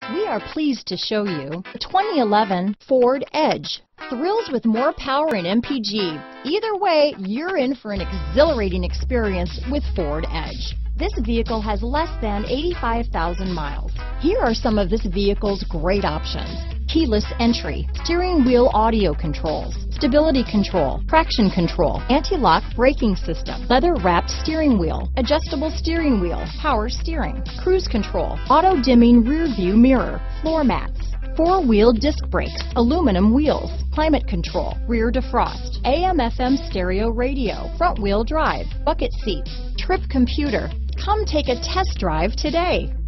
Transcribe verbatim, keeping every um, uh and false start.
We are pleased to show you the twenty eleven Ford Edge. Thrills with more power and M P G. Either way, you're in for an exhilarating experience with Ford Edge. This vehicle has less than eighty-five thousand miles. Here are some of this vehicle's great options: keyless entry, steering wheel audio controls, stability control, traction control, anti-lock braking system, leather-wrapped steering wheel, adjustable steering wheel, power steering, cruise control, auto-dimming rear view mirror, floor mats, four-wheel disc brakes, aluminum wheels, climate control, rear defrost, A M F M stereo radio, front-wheel drive, bucket seats, trip computer. Come take a test drive today.